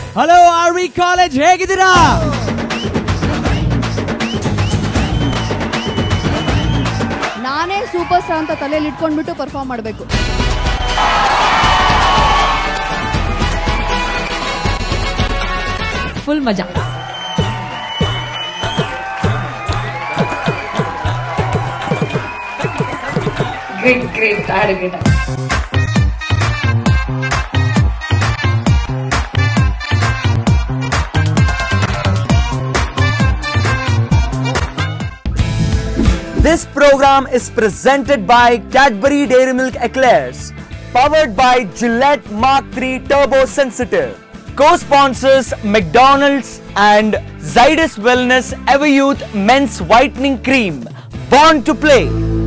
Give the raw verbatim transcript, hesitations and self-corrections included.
Hello R V college, ಹೇಗಿದ್ದೀರಾ? ನಾನೇ super star ಅಂತ ತಲೆಯಲ್ಲಿ ಇಟ್ಕೊಂಡ್ಬಿಟ್ಟು ಪರ್ಫಾರ್ಮ್ ಮಾಡಬೇಕು. ಫುಲ್ ಮಜಾ. Great, great. I had a great time. This program is presented by Cadbury Dairy Milk Eclairs, powered by Gillette Mark three Turbo Sensitive. Co-sponsors McDonald's and Zydus Wellness Everyouth Men's Whitening Cream. Born to play.